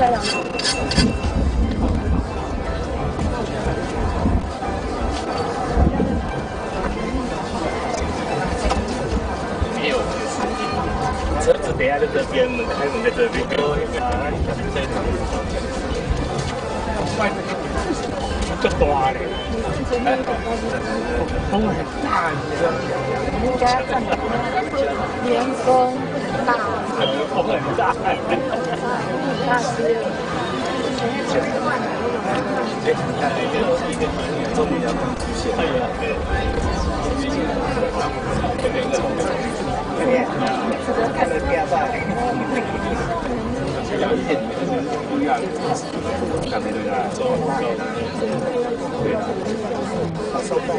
没有，车子等下在这边，开门在这边。这大嘞，风很大，你知道吗？ 应该看员工大， 风很大， 大师。 终于要出现了。看得变大。不一样，看没对啊？对啊。收费。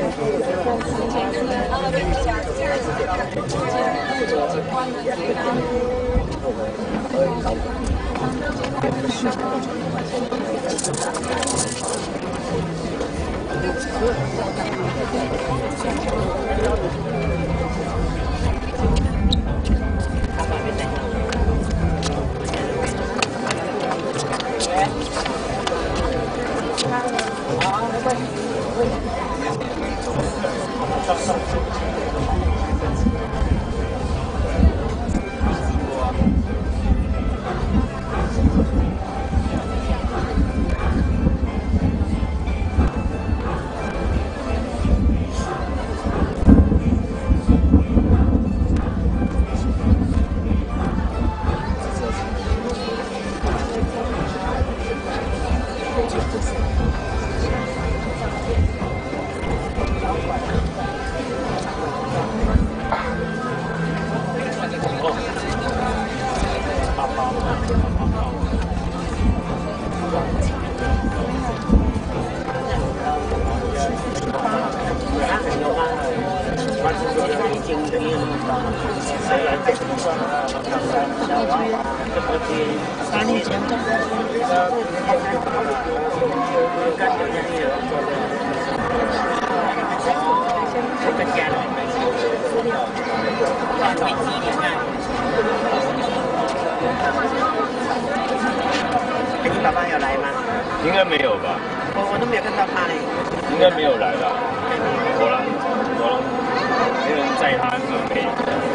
你爸爸有来吗？ 应该没有吧？ 我都没有看到他呢。 应该没有来吧？我没人载他准备。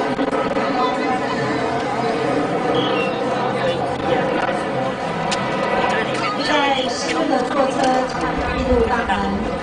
在师傅的坐车进入大门。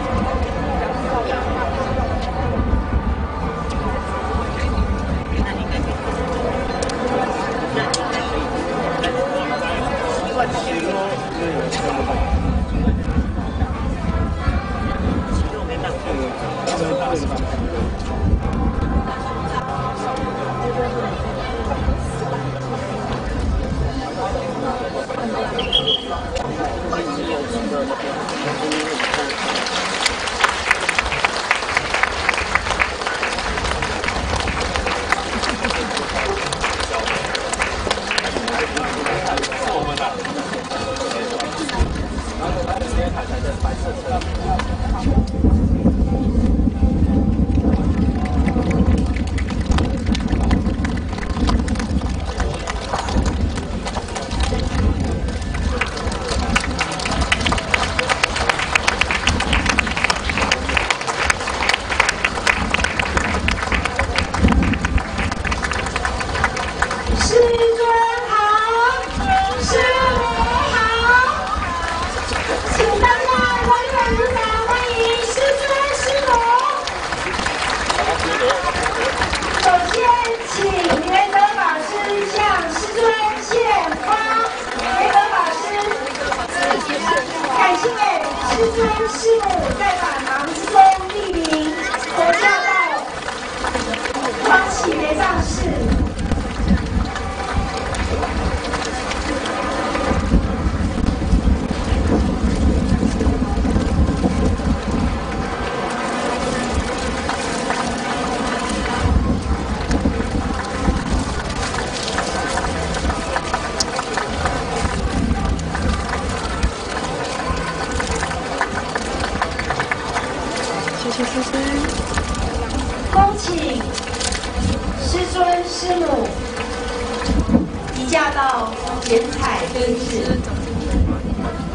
恭请师尊师母移驾到剪彩灯饰。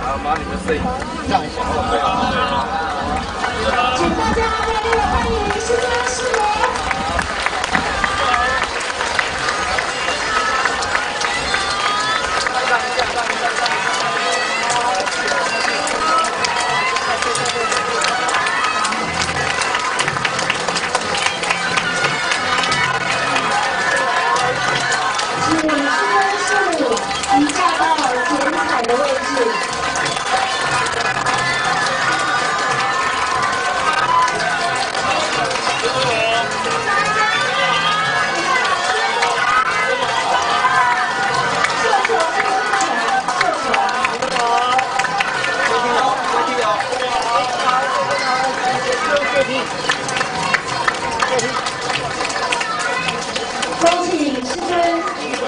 妈，你的声音这样小， 请大家热烈的欢迎师尊师母。移驾到剪彩的位置。恭请师尊。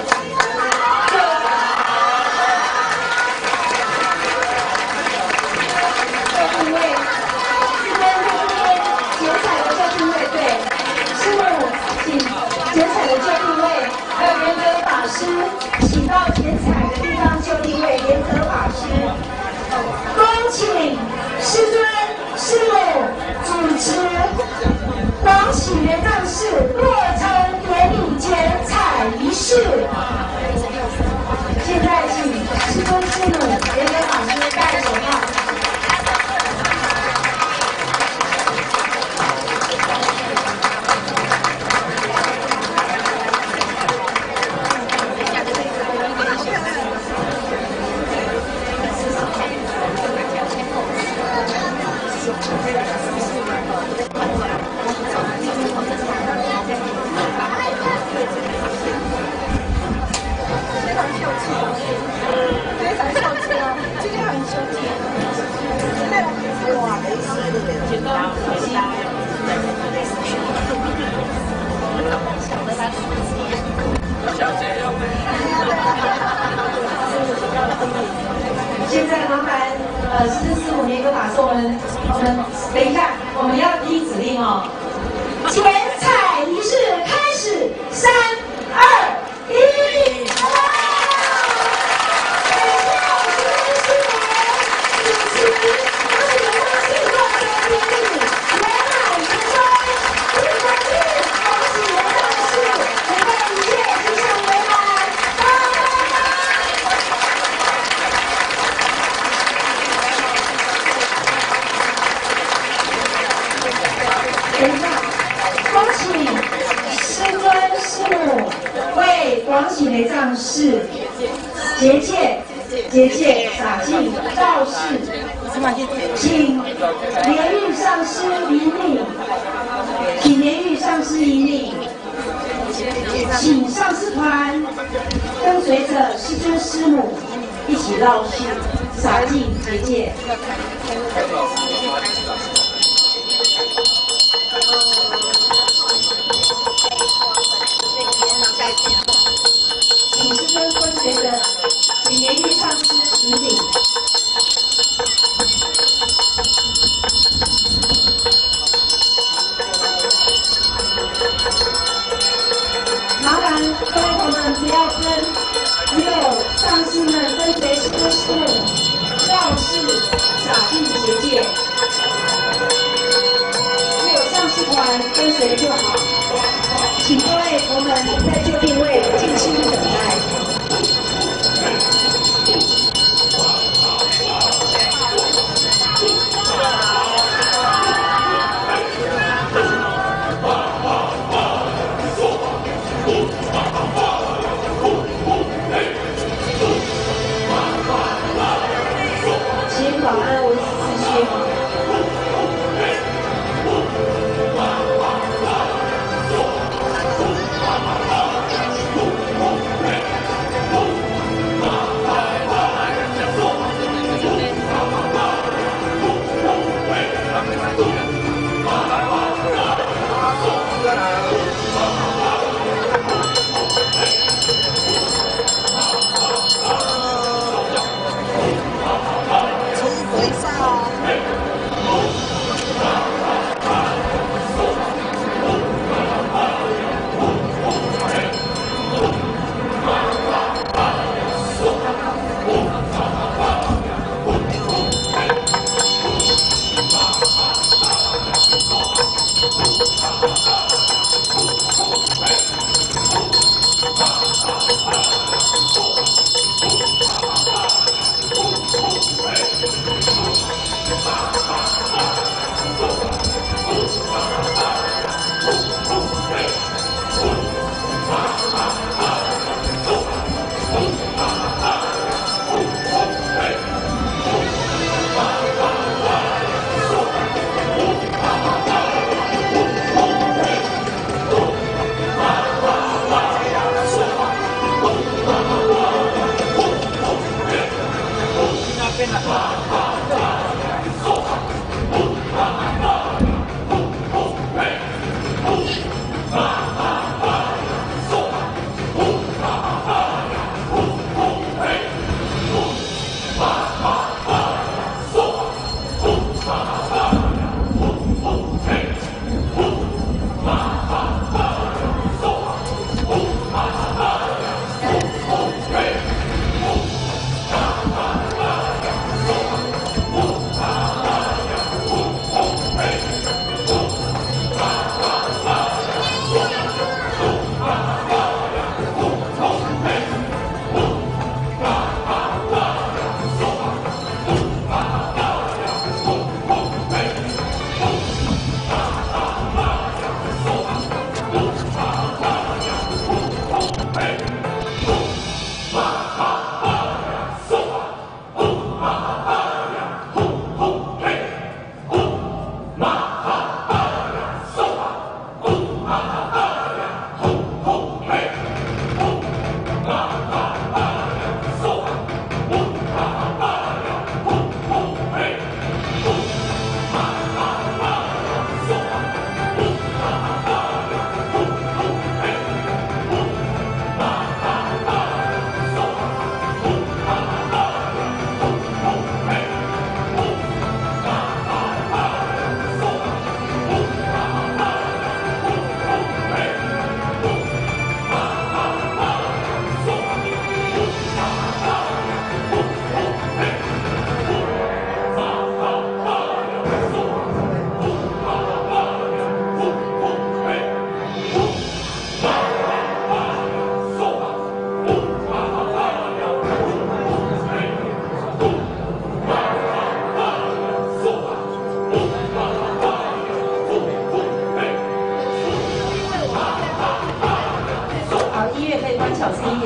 请到剪彩的地方就定位，联合法师。恭请师尊、师母主持广喜元藏寺落成典礼剪彩仪式。现在请师尊、师母、联合法师戴手套。现在麻烦师尊师母联合法师，我们等一下，我们要第一指令哦。剪彩仪式开始，3、2、1。恭请师尊师母为广喜雷藏寺结界洒净造势，请莲玉上师引领，请上师团跟随着师尊师母一起绕世洒净结界。请师尊跟随着请莲玉上师引领。麻烦各位同仁不要跟，只有上师们跟随师尊师母绕世洒净结界，只有上师团跟随就好。请各位同仁在就定位静心等待。请保安维持秩序。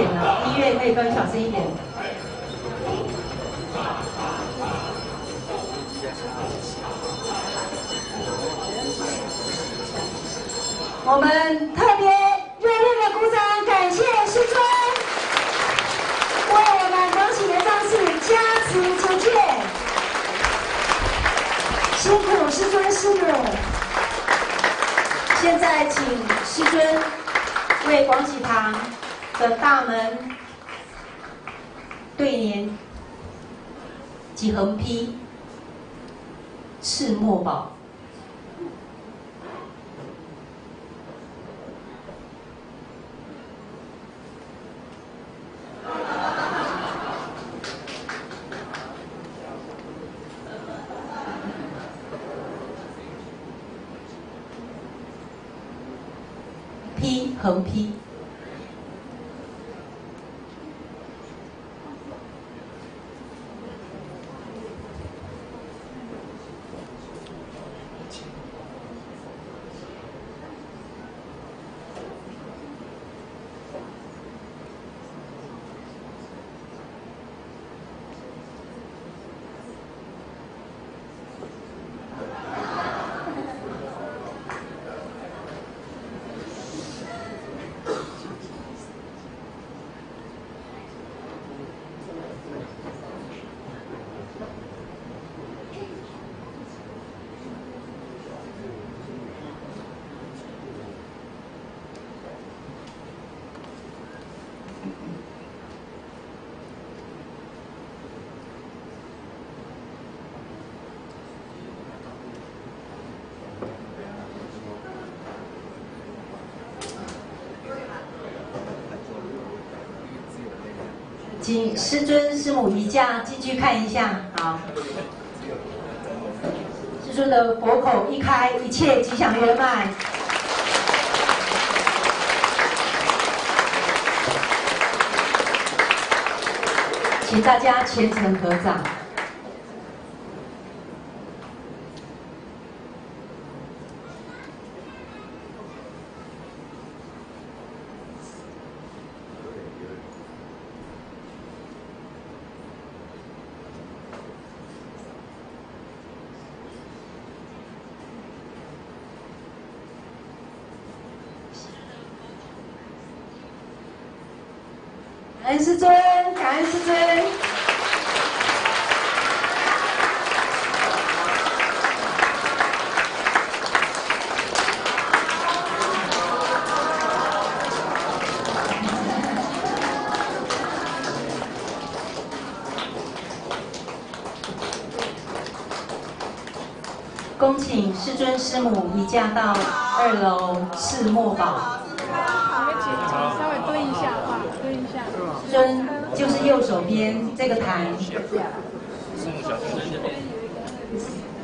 点了，音乐可以关小声一点。我们特别热烈的鼓掌，感谢师尊为我们广喜的张氏加持结界，辛苦师尊师母。现在请师尊为广喜堂的大门对联及横批赤墨宝。横批。请师尊师母移驾进去看一下，好。师尊的佛口一开，一切吉祥圆满。请大家虔诚合掌。感恩师尊，感恩师尊。恭请师尊师母移驾到2楼赤墨宝。 稍微蹲一下，哇，蹲一下。 师尊就是右手边这个台。 师母小心。